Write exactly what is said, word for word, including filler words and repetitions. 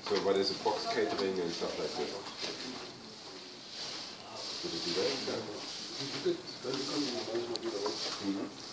So what is it, box catering and stuff like this? Would it be there? Yeah. Mhm.